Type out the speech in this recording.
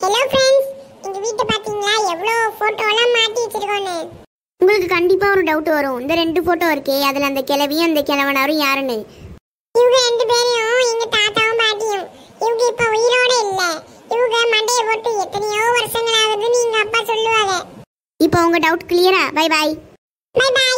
Hello friends, எங்க வீட்டை பாத்தீங்களா எவ்வளோ போட்டோலாம் மாட்டி வச்சிருக்கோன்னு. உங்களுக்கு கண்டிப்பா ஒரு டவுட் வரும். இந்த ரெண்டு போட்டோ இருக்கே, அதுல அந்த கிழவியும் அந்த கிழவனாரும் யாருன்னு. இவங்க ரெண்டு பேரும் எங்க தாத்தாவும் பாட்டியும். இவங்க இப்ப உயிரோட இல்ல. இவங்க மண்டைய போட்டு எத்தனையோ வருஷங்கள் ஆகுதுன்னு எங்க அப்பா சொல்லுவாங்க. இப்போ உங்க டவுட் கிளியரா? Bye bye. Bye by.